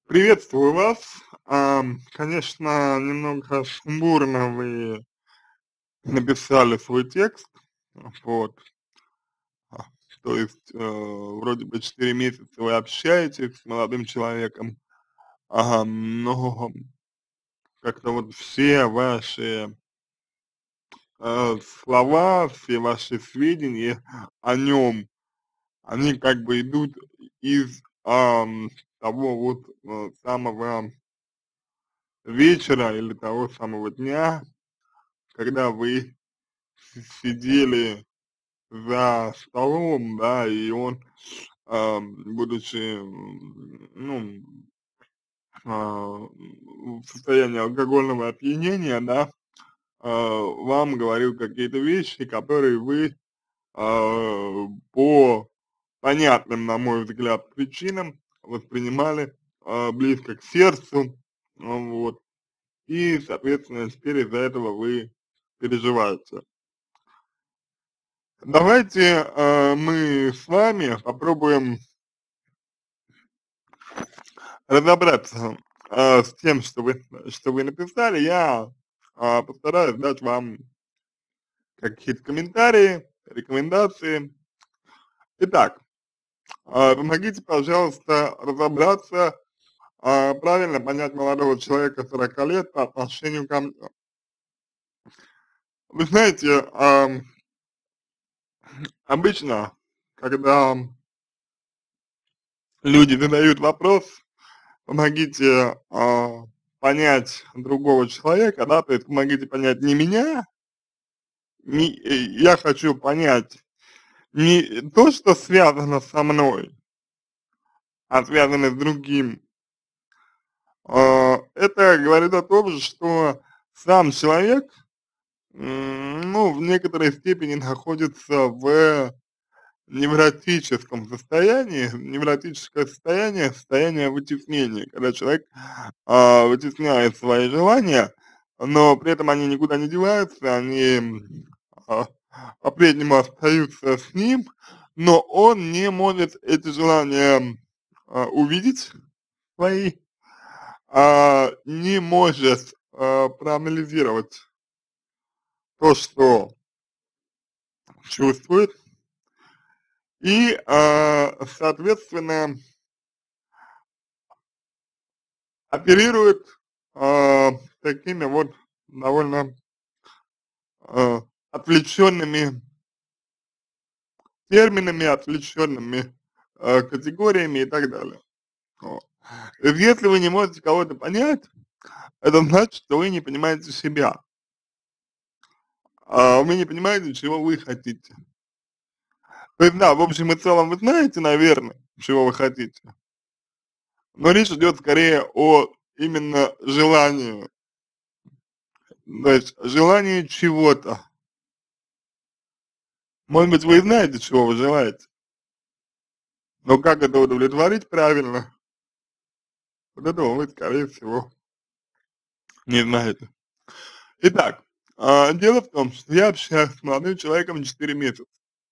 Приветствую вас. Конечно, немного сумбурно вы написали свой текст. Вот. А, То есть, вроде бы 4 месяца вы общаетесь с молодым человеком, но как-то вот все ваши слова, все ваши сведения о нем, они как бы идут из того вот самого вечера или того самого дня, когда вы сидели за столом, да, и он, будучи, ну, в состоянии алкогольного опьянения, да, вам говорил какие-то вещи, которые вы по понятным, на мой взгляд, причинам воспринимали близко к сердцу, вот, и, соответственно, теперь из-за этого вы переживаете. Давайте мы с вами попробуем разобраться с тем, что вы написали. Я постараюсь дать вам какие-то комментарии, рекомендации. Итак, помогите, пожалуйста, разобраться, правильно понять молодого человека 40 лет по отношению ко мне. Вы знаете, обычно, когда люди задают вопрос, помогите понять другого человека, да, то есть помогите понять не меня, я хочу понять не то, что связано со мной, а связано с другим. Это говорит о том, что сам человек, ну, в некоторой степени находится в невротическом состоянии. Невротическое состояние — состояние вытеснения, когда человек вытесняет свои желания, но при этом они никуда не деваются, они а, по-прежнему остаются с ним, но он не может эти желания увидеть свои, не может проанализировать то, что чувствует, и, соответственно, оперирует такими вот довольно отвлеченными терминами, отвлеченными категориями и так далее. Вот. То есть если вы не можете кого-то понять, это значит, что вы не понимаете себя, вы не понимаете, чего вы хотите. То есть, да, в общем и целом вы знаете, наверное, чего вы хотите, но речь идет скорее о именно желании, то есть желании чего-то. Может быть, вы и знаете, чего вы желаете, но как это удовлетворить правильно, вот этого вы, скорее всего, не знаете. Итак, дело в том, что я общаюсь с молодым человеком 4 месяца.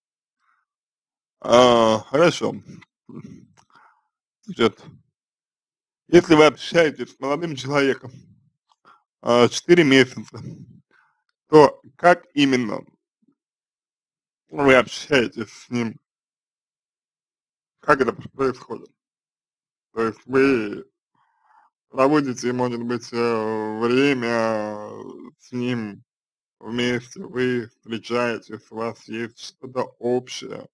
Хорошо. Значит, если вы общаетесь с молодым человеком 4 месяца, то как именно вы общаетесь с ним? Как это происходит? То есть вы проводите, может быть, время с ним вместе, вы встречаетесь, у вас есть что-то общее.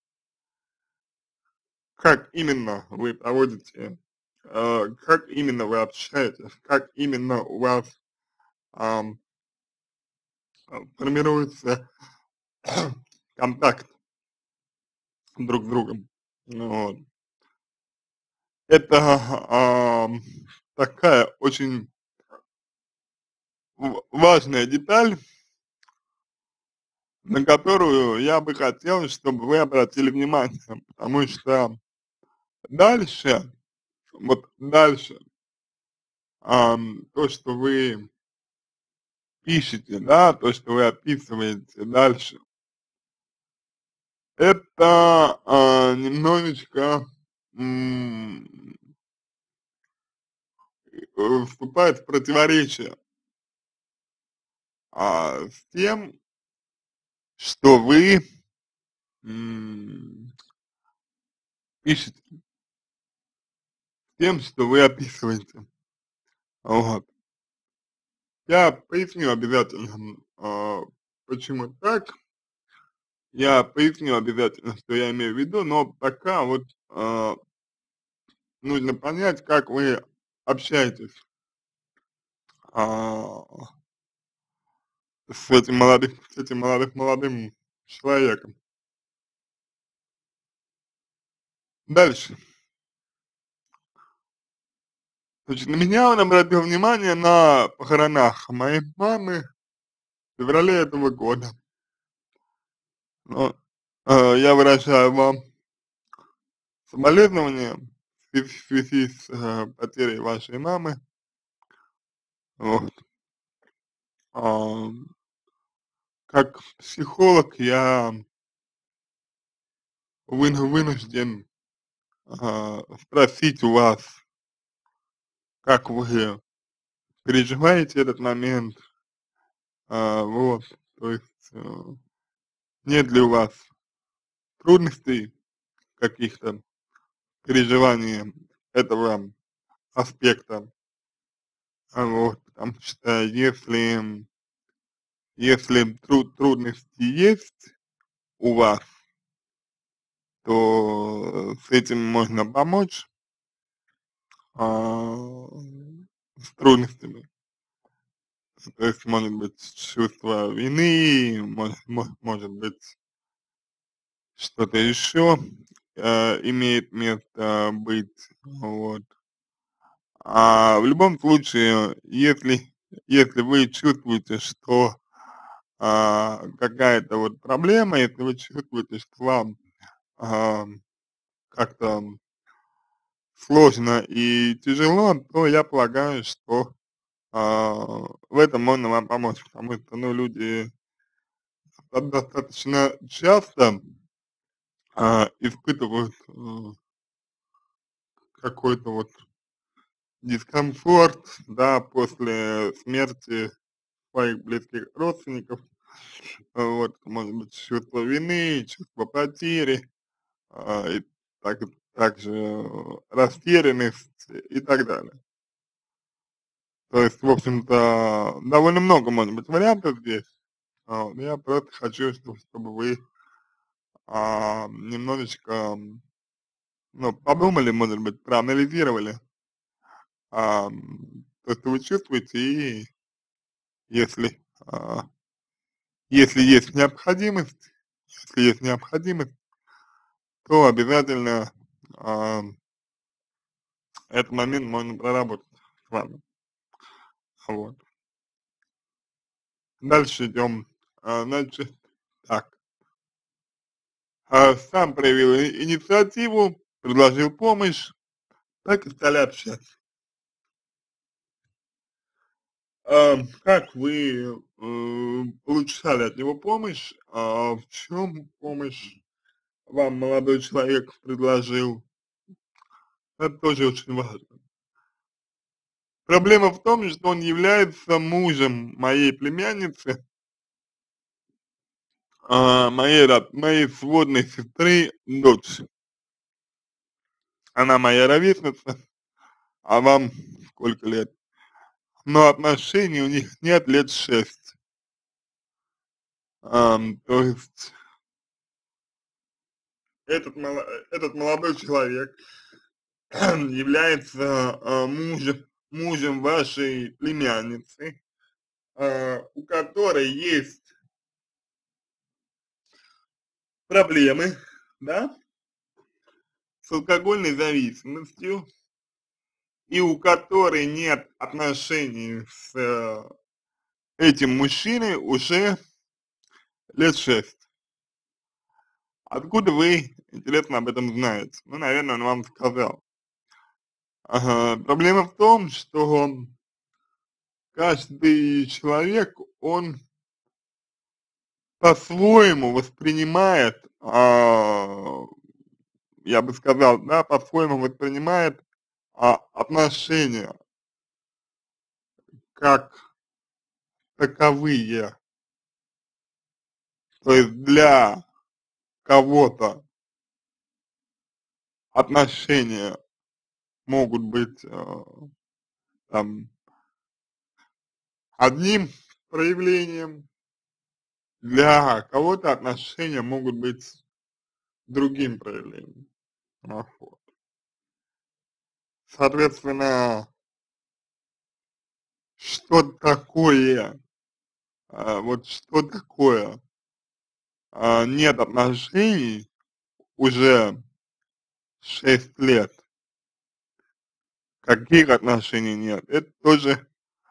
Как именно вы проводите, как именно вы общаетесь, как именно у вас ам, формируется контакт друг с другом. Ну вот. Это такая очень важная деталь, на которую я бы хотел, чтобы вы обратили внимание, потому что дальше, вот дальше, то, что вы пишете, да, то, что вы описываете дальше, это немножечко, м, вступает в противоречие с тем, что вы м, пишете, с тем, что вы описываете. Вот. Я поясню обязательно, почему так. Я поясню обязательно, что я имею в виду, но пока вот нужно понять, как вы общаетесь а, с этим молодым человеком. Дальше. Значит, на меня он обратил внимание на похоронах моей мамы в феврале этого года. Но, я выражаю вам соболезнования в связи с потерей вашей мамы. Вот. А, как психолог я вынужден спросить у вас, как вы переживаете этот момент, вот, то есть нет ли у вас трудностей каких-то переживания этого аспекта, вот, потому что если трудности есть у вас, то с этим можно помочь, с трудностями. То есть может быть чувство вины, может быть что-то еще имеет место быть, вот. В любом случае, если вы чувствуете, что какая-то вот проблема, если вы чувствуете, что вам а, как-то сложно и тяжело, то я полагаю, что в этом можно вам помочь, потому что, ну, люди достаточно часто испытывают какой-то вот дискомфорт, да, после смерти своих близких родственников, вот, может быть, чувство вины, чувство потери, и так, также растерянность и так далее. То есть, в общем-то, довольно много может быть вариантов здесь. Я просто хочу, чтобы вы немножечко, ну, подумали, может быть, проанализировали то, что вы чувствуете, и если, если есть необходимость, если есть необходимость, то обязательно этот момент можно проработать с вами. Вот. Дальше идем. Значит, так. Сам проявил инициативу, предложил помощь, так и стали общаться. Как вы получали от него помощь? В чем помощь вам молодой человек предложил? Это тоже очень важно. Проблема в том, что он является мужем моей племянницы, моей сводной сестры дочь. Она моя ровесница, а вам сколько лет? Но отношений у них нет лет 6. То есть этот молодой человек является мужем вашей племянницы, у которой есть проблемы, да, с алкогольной зависимостью, и у которой нет отношений с этим мужчиной уже лет 6. Откуда вы, интересно, об этом знаете? Ну, наверное, он вам сказал. Ага, проблема в том, что каждый человек, он по-своему воспринимает, я бы сказал, да, по-своему воспринимает отношения. как таковые. То есть для кого-то отношения могут быть там одним проявлением, для кого-то отношения могут быть другим проявлением. Вот. Соответственно, что такое, вот что такое нет отношений уже 6 лет, каких отношений нет, это тоже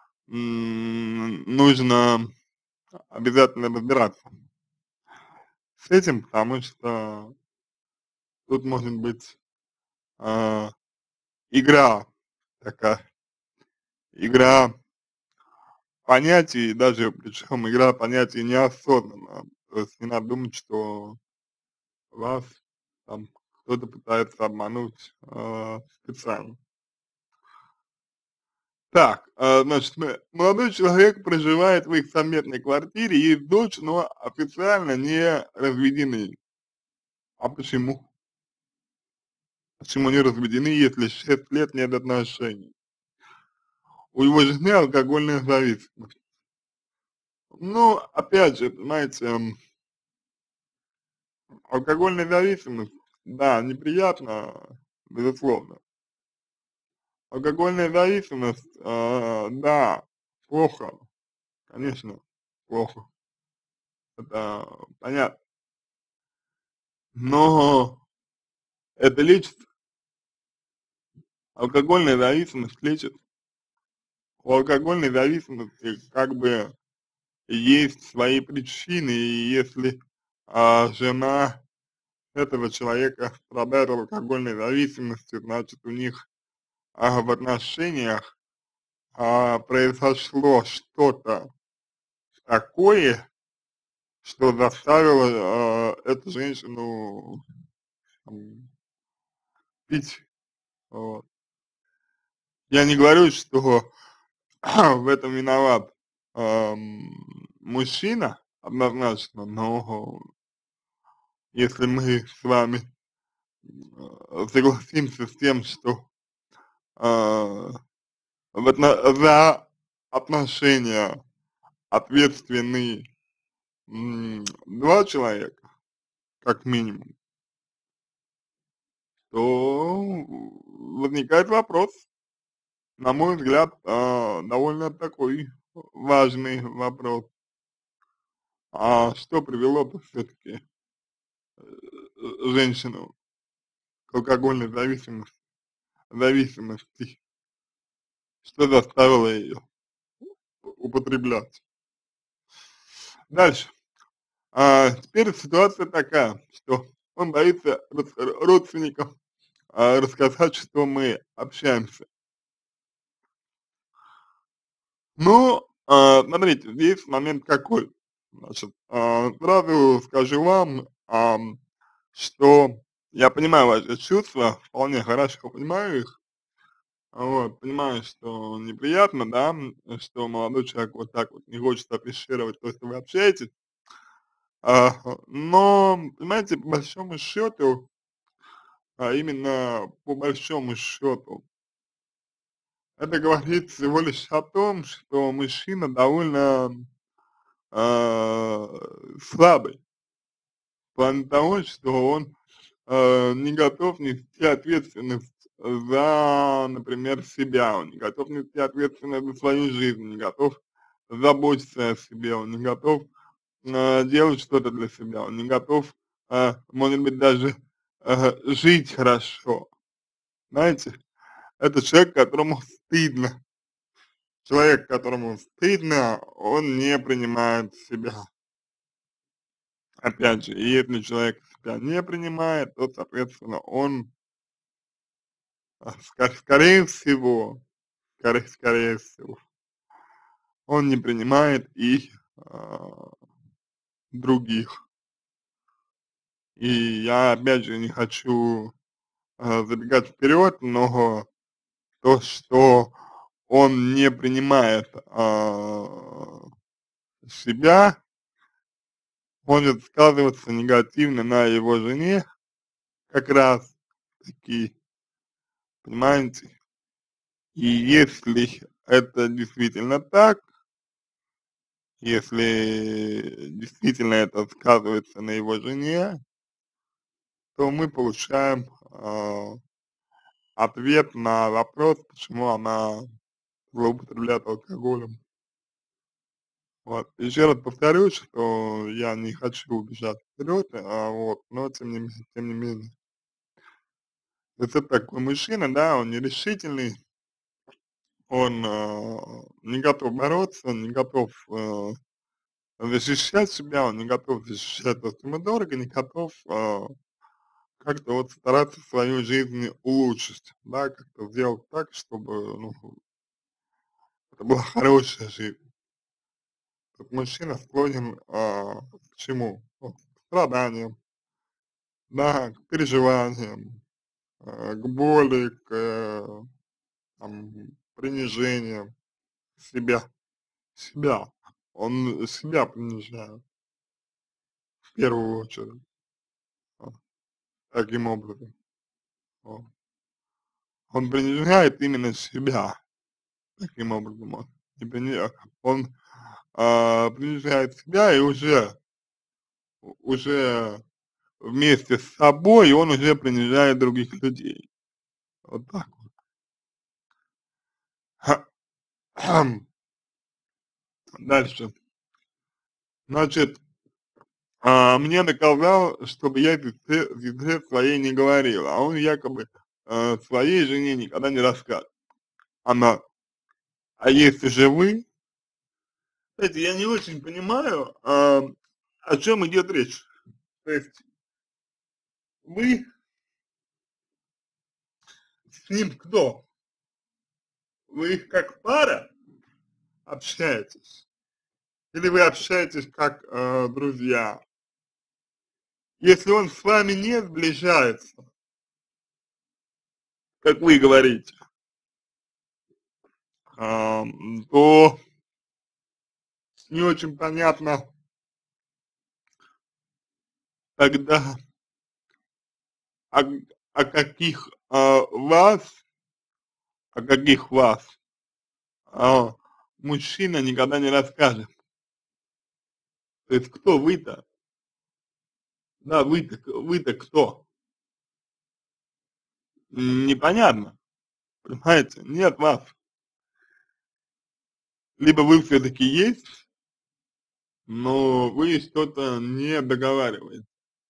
нужно обязательно разбираться с этим, потому что тут может быть а, игра такая, игра понятий, даже причем игра понятий неосознанно. То есть не надо думать, что вас там кто-то пытается обмануть специально. Так, значит, молодой человек проживает в их совместной квартире, есть дочь, но официально не разведены. А почему? Почему не разведены, если 6 лет нет отношений? У его жены алкогольная зависимость. Ну, опять же, понимаете, алкогольная зависимость, да, неприятно, безусловно. Алкогольная зависимость, да, плохо, конечно, плохо, это понятно. Но это лечит, алкогольная зависимость лечит. У алкогольной зависимости как бы есть свои причины, и если жена этого человека страдает алкогольной зависимостью, значит у них в отношениях произошло что-то такое, что заставило эту женщину там, пить. Вот. Я не говорю, что в этом виноват мужчина однозначно, но если мы с вами согласимся с тем, что а, за отношения ответственны 2 человека, как минимум, то возникает вопрос, на мой взгляд, довольно такой важный вопрос. А что привело-то все-таки женщину к алкогольной зависимости? Что заставило ее употреблять? Дальше. Теперь ситуация такая, что он боится родственникам рассказать, что мы общаемся. Ну, смотрите, здесь момент какой. Значит, сразу скажу вам, что я понимаю ваши чувства, вполне хорошо понимаю их. Вот, понимаю, что неприятно, да, что молодой человек вот так вот не хочет афишировать то, что вы общаетесь. Но, понимаете, по большому счету, именно по большому счету, это говорит всего лишь о том, что мужчина довольно а, слабый, в плане того, что он не готов нести ответственность за, например, себя, он не готов нести ответственность за свою жизнь, не готов заботиться о себе, он не готов делать что-то для себя, он не готов, может быть, даже жить хорошо. Знаете, это человек, которому стыдно. Человек, которому стыдно, он не принимает себя. Опять же, и если человек себя не принимает, то, соответственно, он, скорее всего, скорее всего, он не принимает и других. И я, опять же, не хочу забегать вперед, но то, что он он не принимает себя, может сказываться негативно на его жене, как раз таки, понимаете? И если это действительно так, если действительно это сказывается на его жене, то мы получаем ответ на вопрос, почему она злоупотребляет алкоголем. Вот. Еще раз повторюсь, что я не хочу убежать вперед, вот, но тем не менее. То есть это такой мужчина, да, он нерешительный, он не готов бороться, он не готов защищать себя, он не готов защищать то, что ему дорого, не готов как-то вот стараться свою жизнь улучшить, да, как-то сделать так, чтобы, ну, это была хорошая жизнь. Этот мужчина склонен к чему? Вот, к страданиям, да, к переживаниям, к боли, к там, принижениям себя, себя. Он себя принижает в первую очередь, а, таким образом. Вот. Он принижает именно себя таким образом. Он, не он принижает себя и уже вместе с собой он уже принижает других людей. Вот так вот. Дальше. Значит, мне наказал, чтобы я сестре своей не говорил, а он якобы своей жене никогда не рассказывал. Она, а если же вы, кстати, я не очень понимаю, о чем идет речь. То есть вы с ним кто? Вы как пара общаетесь? Или вы общаетесь как друзья? Если он с вами не сближается, как вы говорите, то не очень понятно тогда, о, о каких о каких вас а, мужчина никогда не расскажет. То есть кто вы-то? Да, вы-то кто? Непонятно, понимаете? Нет вас. Либо вы все-таки есть, но вы что-то не договариваете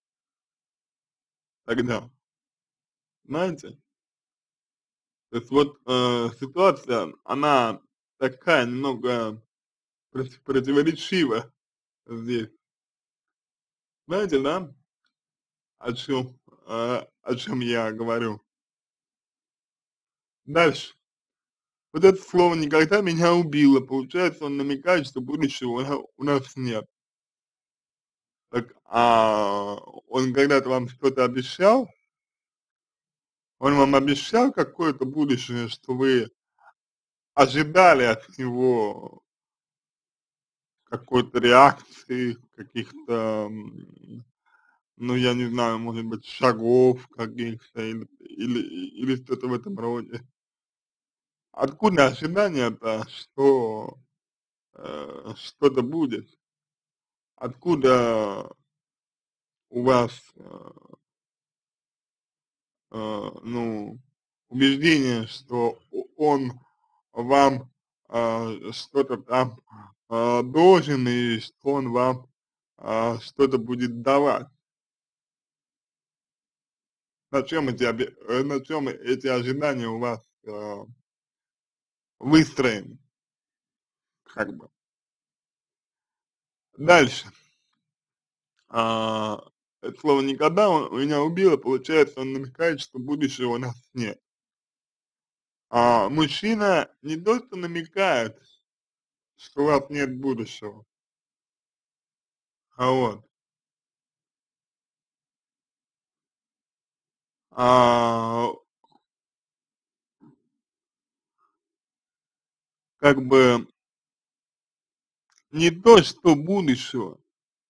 тогда, знаете? То есть вот ситуация, она такая немного противоречивая здесь. Знаете, да, о чем я говорю? Дальше. Вот это слово "никогда" меня убило. Получается, он намекает, что будущего у нас нет. Так, он когда-то вам что-то обещал? Он вам обещал какое-то будущее, что вы ожидали от него какой-то реакции, каких-то, ну, я не знаю, может быть, шагов каких-то или что-то в этом роде? Откуда ожидание-то, что что-то будет? Откуда у вас, ну, убеждение, что он вам что-то там должен и что он вам что-то будет давать? На чем эти ожидания у вас выстроены, как бы? Дальше. А, это слово "никогда" меня убило. Получается, он намекает, что будущего у нас нет. Мужчина не то что намекает, что у вас нет будущего, вот, а, как бы не то, что будущего,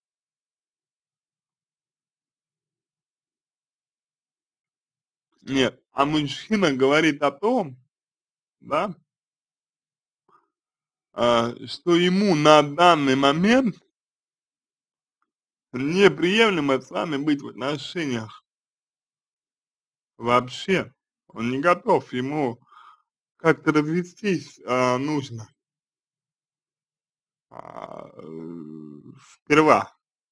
нет, а мужчина говорит о том, да, что ему на данный момент неприемлемо с вами быть в отношениях вообще. Он не готов, ему как-то развестись нужно сперва,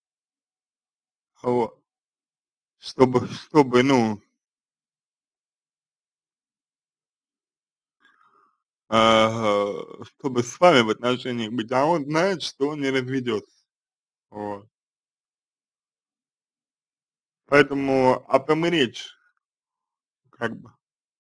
вот, чтобы, ну, чтобы с вами в отношениях быть, а он знает, что он не разведется, вот. Поэтому о том и речь, как бы.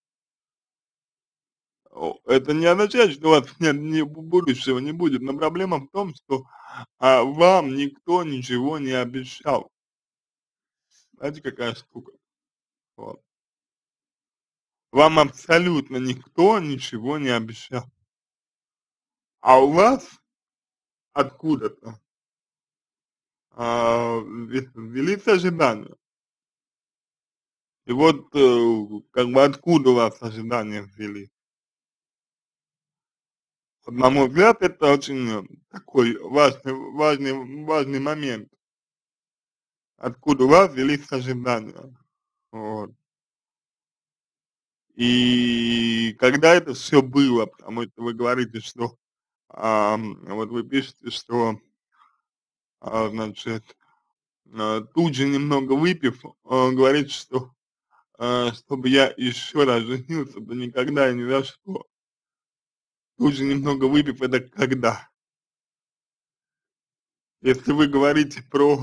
Это не означает, что у вас нет будущего, не будет, но проблема в том, что вам никто ничего не обещал. Знаете, какая штука? Вот. Вам абсолютно никто ничего не обещал. А у вас откуда-то велись ожидания. И вот как бы откуда у вас ожидания взялись? На мой взгляд, это очень такой важный момент. Откуда у вас взялись ожидания? Вот. И когда это все было, потому что вы говорите, что вот вы пишете, что значит, тут же немного выпив, говорит, что чтобы я еще раз женился, да никогда и ни за что. Тут же немного выпив, это когда? Если вы говорите про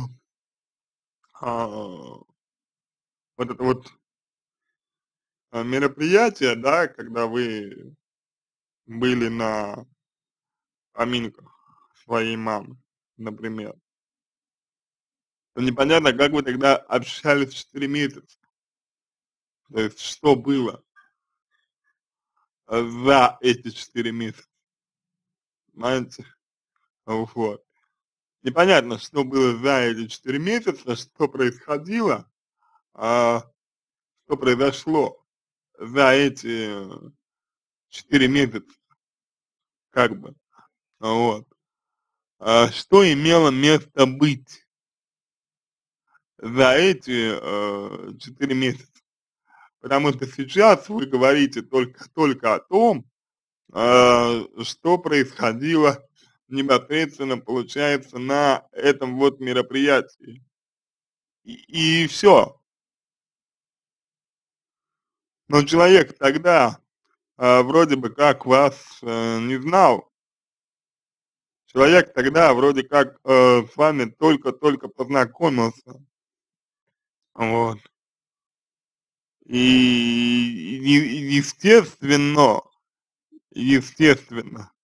вот это вот мероприятие, да, когда вы были на поминках своей мамы, например, то непонятно, как вы тогда общались 4 месяца. То есть что было за эти 4 месяца, понимаете? Вот. Непонятно, что было за эти 4 месяца, что происходило, а, что произошло за эти 4 месяца, как бы, вот. Что имело место быть за эти 4 месяца. Потому что сейчас вы говорите только о том, что происходило непосредственно, получается, на этом вот мероприятии. И все. Но человек тогда вроде бы как вас не знал. Человек тогда вроде как с вами только-только познакомился. Вот. Естественно, естественно,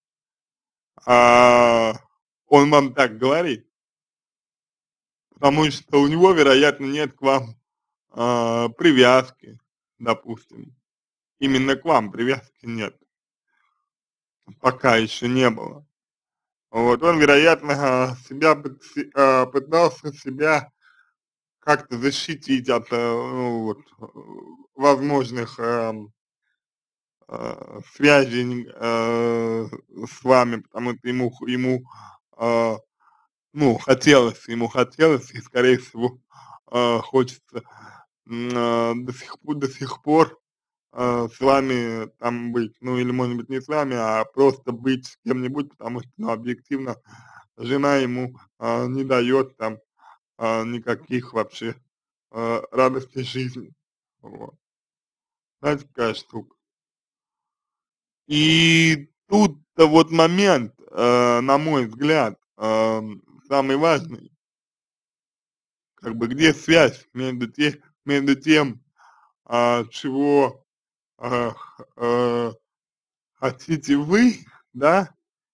он вам так говорит, потому что у него, вероятно, нет к вам привязки, допустим. Именно к вам привязки нет, пока еще не было. Вот, он, вероятно, пытался себя как-то защитить от ну, вот, возможных связей с вами, потому что ему э, ну, ему хотелось, и, скорее всего, хочется до сих пор с вами там быть. Ну, или, может быть, не с вами, а просто быть с кем-нибудь, потому что, ну, объективно, жена ему не дает там никаких вообще радостей жизни. Вот. Знаете, какая штука. И тут-то вот момент, на мой взгляд, самый важный, как бы где связь между тем, чего а, х- э, хотите вы, да,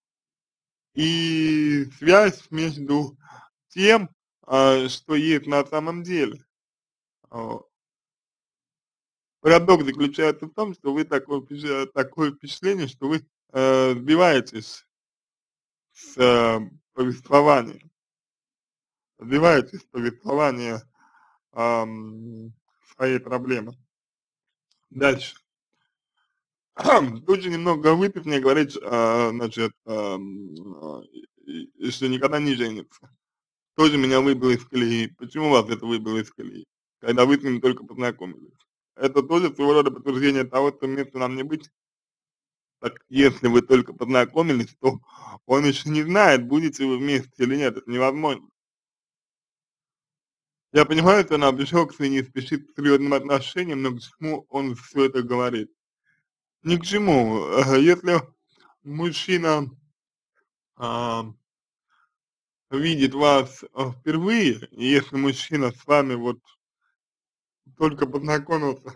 и связь между тем, что есть на самом деле. Вот. Парадокс заключается в том, что вы такое впечатление, что вы сбиваетесь с повествования, сбиваетесь с повествования своей проблемы. Дальше. Тут же немного выпив мне говорит, значит, что никогда не женится. Тоже меня выбило из колеи. Почему вас это выбило из колеи? Когда вы с ним только познакомились. Это тоже своего рода подтверждение того, что вместе нам не быть. Так если вы только познакомились, то он еще не знает, будете вы вместе или нет. Это невозможно. Я понимаю, что она пришел к не спешит к серьезным отношениям, но к чему он все это говорит? Ни к чему. Если мужчина а, видит вас впервые, и если мужчина с вами вот только познакомился,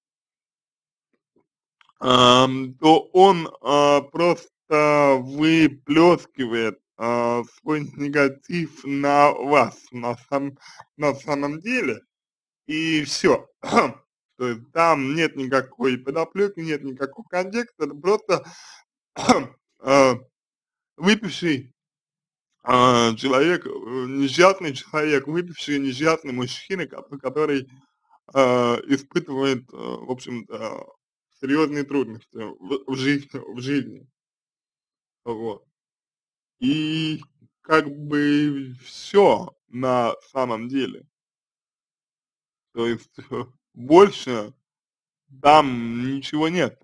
то он просто выплескивает свой негатив на вас на самом деле, и все. То есть там нет никакой подоплеки, нет никакого контекста, это просто а, выпивший человек, несчастный человек, выпивший несчастный мужчина, который испытывает, в общем-то, серьезные трудности в жизни, вот. И как бы все на самом деле. То есть больше там ничего нет.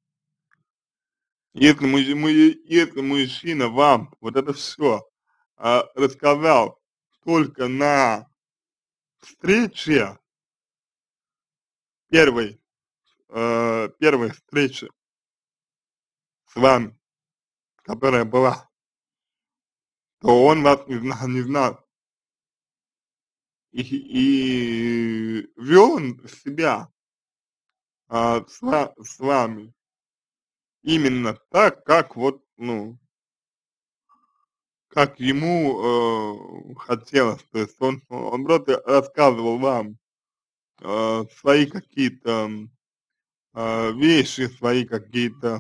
Если мужчина вам вот это все рассказал только на встрече, первой, первой встрече с вами, которая была, то он вас не знал. И вел он себя с вами именно так, как вот, ну, как ему хотелось. То есть он просто рассказывал вам свои какие-то вещи, свои какие-то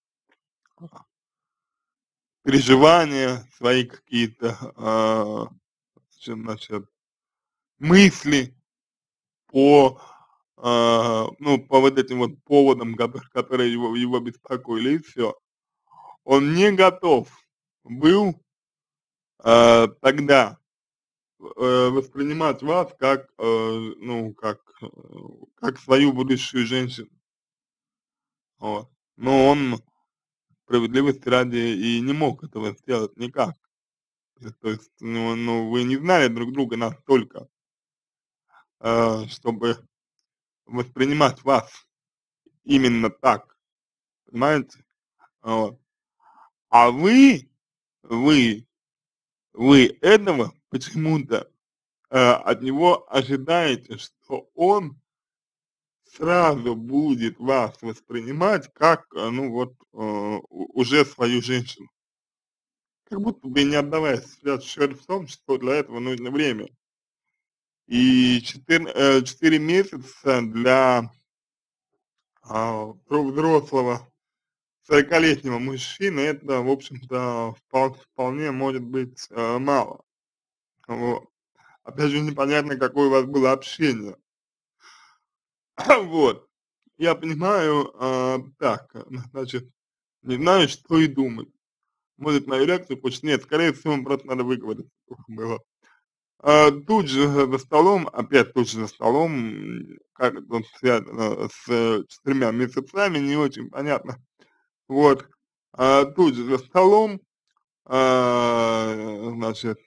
переживания, свои какие-то, значит, мысли по, ну, по вот этим вот поводам, которые его беспокоили, и все. Он не готов был тогда воспринимать вас как, ну, как свою будущую женщину. Вот. Но он, справедливости ради, и не мог этого сделать никак. То есть, ну, вы не знали друг друга настолько, чтобы воспринимать вас именно так, понимаете? Вот. А вы, вы этого почему-то от него ожидаете, что он сразу будет вас воспринимать как, ну вот, уже свою женщину. Как будто бы не отдавая себе отчет в том, что для этого нужно время. И 4 месяца для взрослого 40-летнего мужчины это, в общем-то, вполне может быть мало. Вот. Опять же, непонятно, какое у вас было общение. Вот. Я понимаю, так, значит, не знаю, что и думать. Может, мою реакцию хочет? Нет, скорее всего, просто надо выговориться было. Тут же за столом, опять тут же за столом, как это вот связано с 4 месяцами, не очень понятно. Вот, тут же за столом, значит,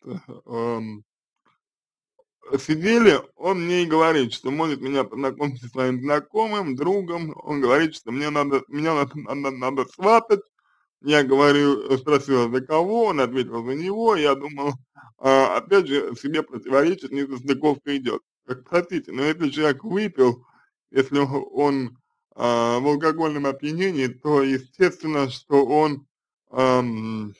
сидели, он мне и говорит, что может меня познакомить со своим знакомым, другом, он говорит, что меня надо сватать. Я говорю, спросил, за кого, он ответил, за него, я думал, опять же, себе противоречит, несостыковка идет. Как хотите, но если человек выпил, если он в алкогольном опьянении, то естественно, что он, ам,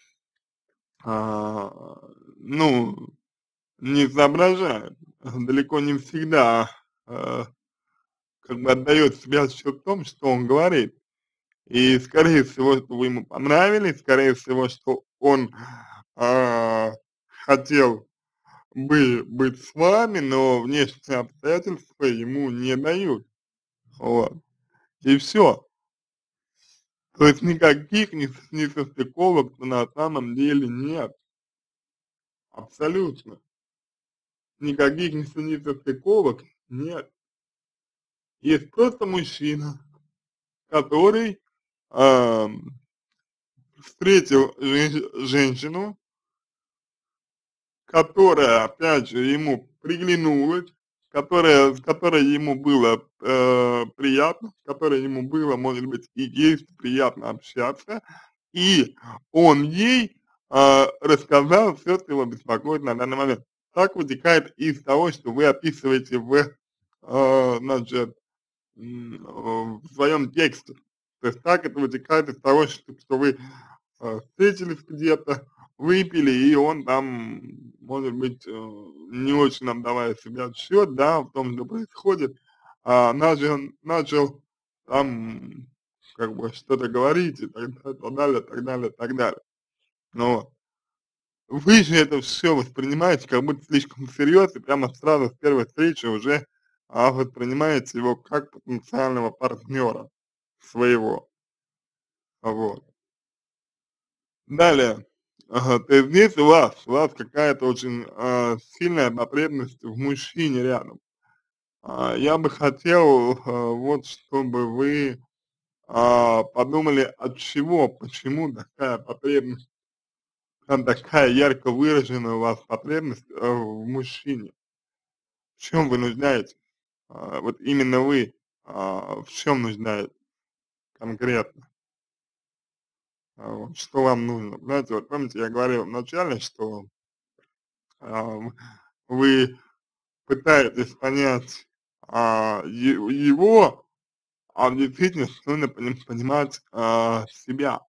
ну, не соображает, далеко не всегда как бы отдает себе отчет в том, что он говорит. И скорее всего, что вы ему понравились, скорее всего, что он а, хотел бы быть с вами, но внешние обстоятельства ему не дают. Вот. И все. То есть никаких несостыковок на самом деле нет. Абсолютно. Никаких несостыковок нет. Есть просто мужчина, который ам, встретил женщину, которая, опять же, ему приглянулась, с которой ему было приятно, с которой ему было, может быть, и есть приятно общаться, и он ей рассказал все, что его беспокоит на данный момент. Так вытекает из того, что вы описываете значит, в своем тексте. То есть так это вытекает из того, что вы встретились где-то, выпили, и он там, может быть, не очень отдавая себе отсчет, да, в том, что происходит, начал там как бы что-то говорить и так далее, так далее, так далее. Ну вот. Вы же это все воспринимаете как будто слишком всерьез и прямо сразу с первой встречи уже воспринимаете его как потенциального партнера своего. Вот. Далее, то есть здесь у вас какая-то очень сильная потребность в мужчине рядом. Я бы хотел, вот чтобы вы подумали, от чего, почему такая потребность, такая ярко выраженная у вас потребность в мужчине. В чем вы нуждаетесь? Вот именно вы, в чем нуждаетесь конкретно? Вот, что вам нужно? Знаете, вот помните, я говорил вначале, что а, вы пытаетесь понять его, а в действительности нужно понимать себя.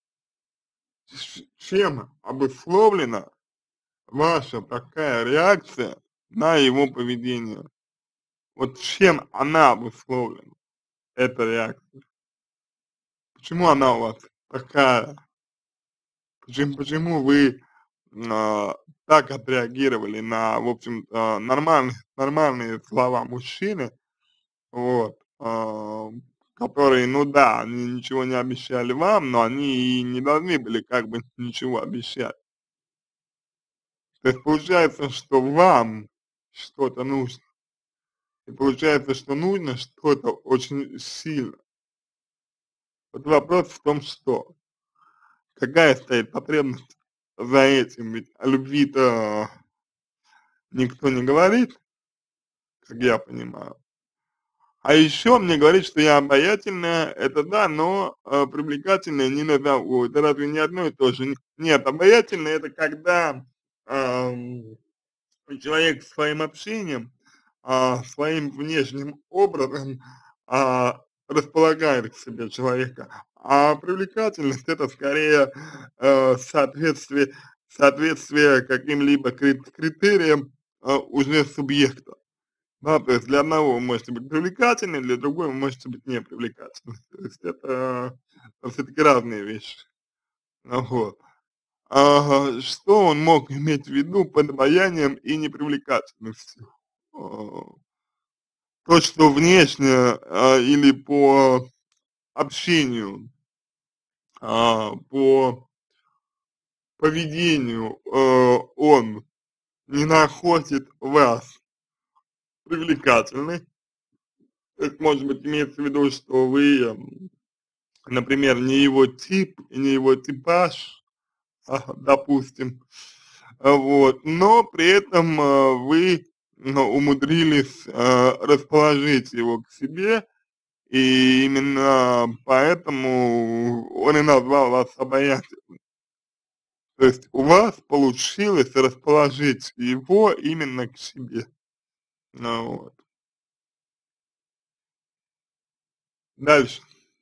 Чем обусловлена ваша такая реакция на его поведение? Вот чем она обусловлена, эта реакция? Почему она у вас такая? Почему вы а, так отреагировали на, в общем, нормальные слова мужчины, вот, которые, ну да, они ничего не обещали вам, но они и не должны были как бы ничего обещать. То есть получается, что вам что-то нужно, и получается, что нужно что-то очень сильно. Вот вопрос в том, что какая стоит потребность за этим, ведь о любви-то никто не говорит, как я понимаю. А еще мне говорит, что я обаятельная, это да, но привлекательная не назову. Это разве не одно и то же? Нет, обаятельная это когда ам, человек своим общением, своим внешним образом располагает к себе человека. А привлекательность это скорее соответствие каким-либо критериям уже субъекта. Да, то есть для одного вы можете быть привлекательны, для другого вы можете быть непривлекательны. То есть это все-таки разные вещи. Вот. Что он мог иметь в виду под обаянием и непривлекательностью? А, То, что внешне или по общению, по поведению он не находит вас привлекательной. То есть, может быть, имеется в виду, что вы например, не его тип, не его типаж, допустим, вот, но при этом вы умудрились расположить его к себе, и именно поэтому он и назвал вас обаятельным. То есть у вас получилось расположить его именно к себе. Вот. Дальше.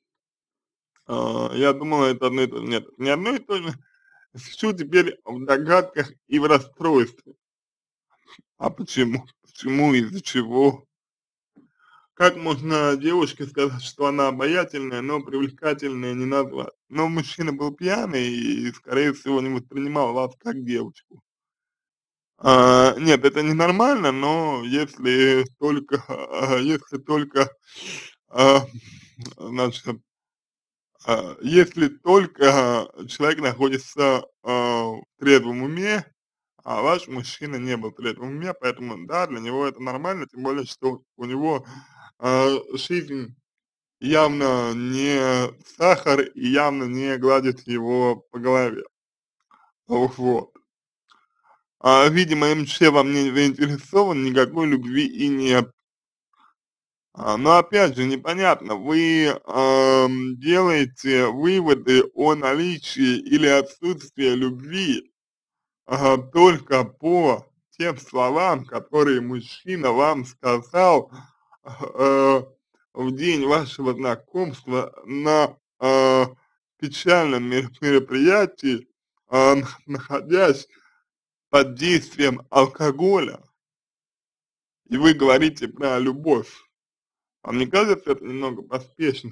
Я думал, это одно и то же. Нет, не одно и то же. Сижу теперь в догадках и в расстройстве. А почему? Почему, из-за чего? как можно девушке сказать, что она обаятельная, но привлекательная не назвать? Но мужчина был пьяный и, скорее всего, не воспринимал вас как девочку. Нет, это ненормально, но если только, а, значит, если только человек находится в трезвом уме, а ваш мужчина не был в трезвом уме, поэтому да, для него это нормально, тем более, что у него жизнь явно не сахар и явно не гладит его по голове. Вот. Видимо, МЧ вам не заинтересован, никакой любви и нет. Но опять же, непонятно, вы делаете выводы о наличии или отсутствии любви только по тем словам, которые мужчина вам сказал э, в день вашего знакомства на печальном мероприятии, находясь под действием алкоголя, и вы говорите про любовь. Вам не кажется это немного поспешно?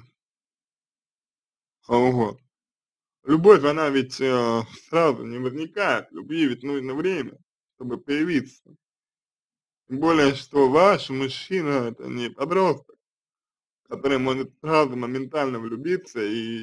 Вот. Любовь, она ведь сразу не возникает, любви ведь нужно время, чтобы появиться. Тем более, что ваш мужчина это не подросток, который может сразу моментально влюбиться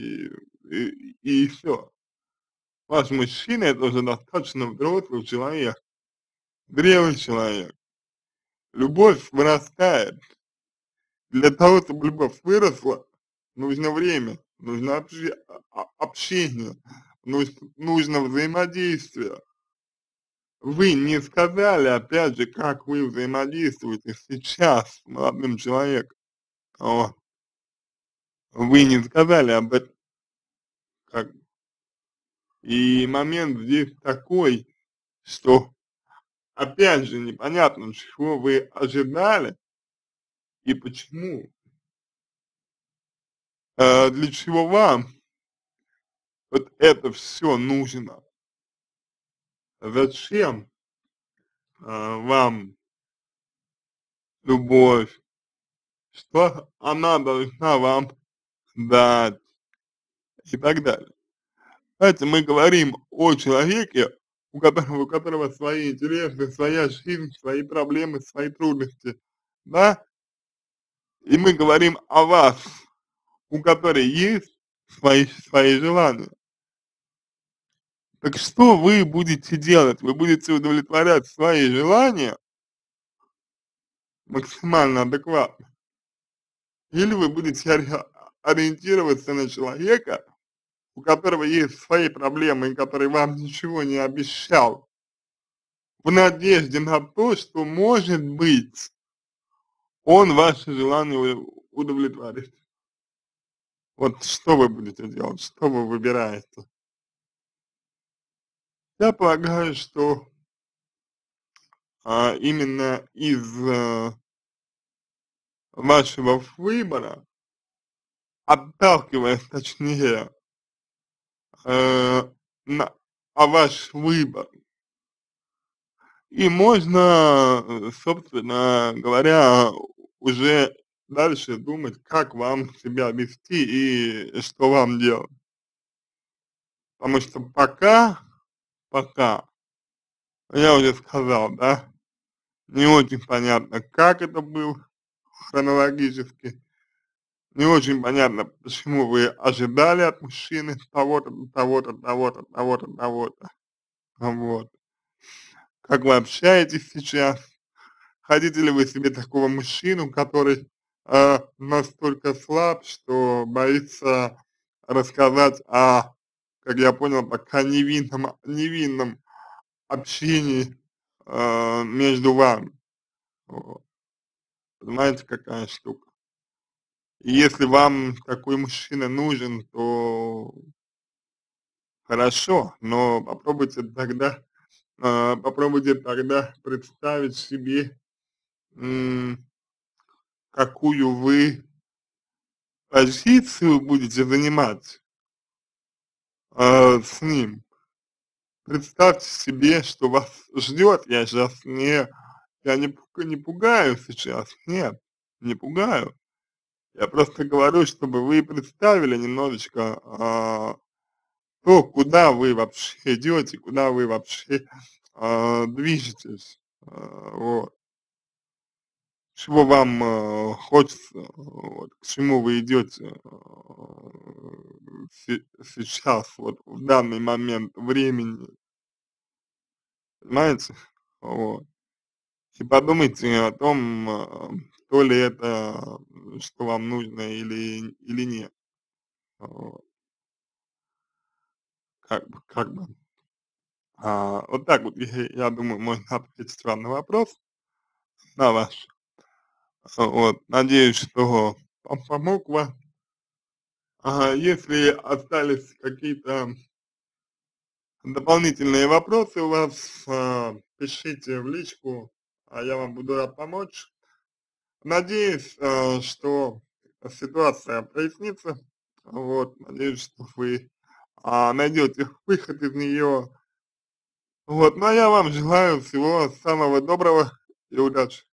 и все. Ваш мужчина это уже достаточно взрослый человек, зрелый человек. Любовь вырастает. Для того, чтобы любовь выросла, нужно время, нужно общение, нужно взаимодействие. Вы не сказали, опять же, как вы взаимодействуете сейчас с молодым человеком. Вот. Вы не сказали об этом. Как. И момент здесь такой, что, опять же, непонятно, чего вы ожидали и почему. Для чего вам вот это все нужно? Зачем вам любовь, что она должна вам дать и так далее. Знаете, мы говорим о человеке, у которого свои интересы, своя жизнь, свои проблемы, свои трудности, да, и мы говорим о вас, у которой есть свои желания. Так что вы будете делать? Вы будете удовлетворять свои желания максимально адекватно? Или вы будете ориентироваться на человека, у которого есть свои проблемы и который вам ничего не обещал, в надежде на то, что, может быть, он ваше желание удовлетворит. Вот что вы будете делать, что вы выбираете? Я полагаю, что именно из вашего выбора, отталкиваясь точнее э, на, ваш выбор, и можно, собственно говоря, уже дальше думать, как вам себя вести и что вам делать. Потому что пока, я уже сказал, да, не очень понятно, как это было хронологически, не очень понятно, почему вы ожидали от мужчины того-то, того-то, того-то, того-то, того-то. Вот. Как вы общаетесь сейчас? Хотите ли вы себе такого мужчину, который настолько слаб, что боится рассказать о, как я понял, пока невинном общении между вами? Вот. Понимаете, какая штука? И если вам такой мужчина нужен, то хорошо, но попробуйте тогда представить себе, м, какую вы позицию будете занимать с ним. Представьте себе, что вас ждет. Я не пугаю сейчас, нет. не пугаю. Я просто говорю, чтобы вы представили немножечко, то, куда вы вообще идете, куда вы вообще, движетесь. Вот. Чего вам, хочется, вот, к чему вы идете, сейчас, вот, в данный момент времени, понимаете? Вот. И подумайте о том, то ли это, что вам нужно или нет. Вот. Как бы, вот так вот, я думаю, можно ответить вам на вопрос, на ваш. Вот. Надеюсь, что помог вам. Ага, если остались какие-то дополнительные вопросы у вас, пишите в личку, а я вам буду рад помочь. Надеюсь, что ситуация прояснится. Вот, надеюсь, что вы найдете выход из нее. Вот, ну а я вам желаю всего самого доброго и удачи.